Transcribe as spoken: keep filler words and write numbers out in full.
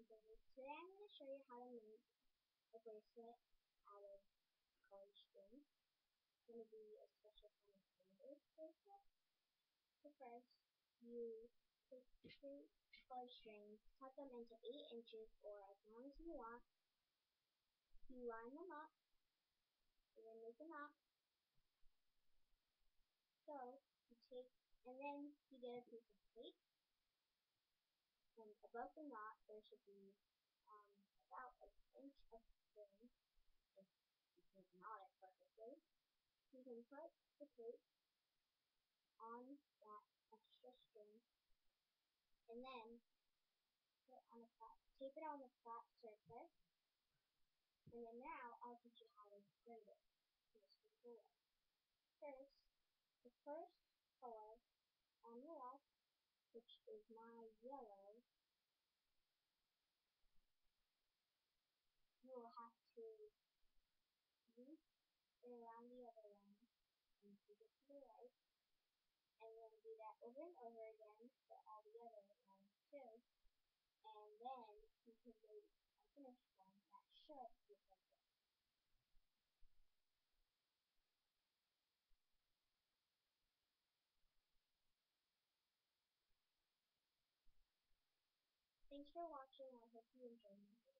Today I'm going to show you how to make a bracelet out of colored string. It's going to be a special kind of rainbow bracelet. So first, you take two colored strings, cut them into eight inches or as long as you want. You line them up, and then make a knot. So you take, and then you get a piece of tape, and above the knot there should be um, about an inch of string. If you can't knot it perfectly, you can put the tape on that extra string, and then put on a flat, tape it on a flat surface. And then now I'll teach you how to grade it in a simple way. First, the first color on the left, which is my yellow, you will have to loop it around the other one and keep it to the right, and then do that over and over again for all the other ones too. And then you can make a finished one that should look like this. Thanks for watching. I hope you enjoyed my video.